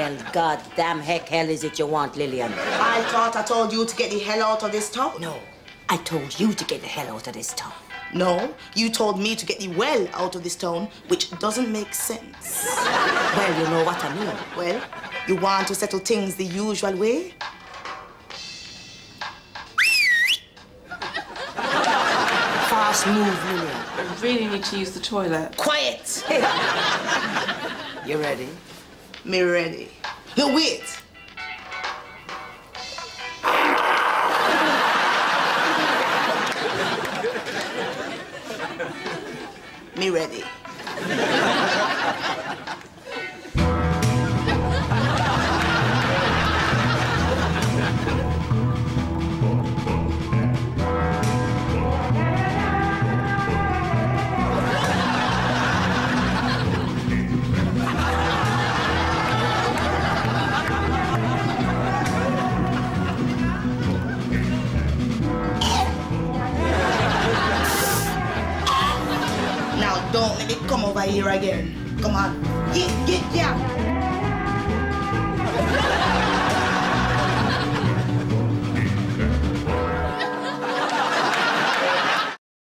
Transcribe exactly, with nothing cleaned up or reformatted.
hell, goddamn heck hell is it you want, Lillian? I thought I told you to get the hell out of this town. No, I told you to get the hell out of this town. No, you told me to get the well out of this town, which doesn't make sense. Well, you know what I mean. Well, you want to settle things the usual way? Fast move, Lillian. I really need to use the toilet. Quiet! You ready? Me ready. No, wait! Me ready. Now don't let me come over here again. Come on. Get, get, yeah.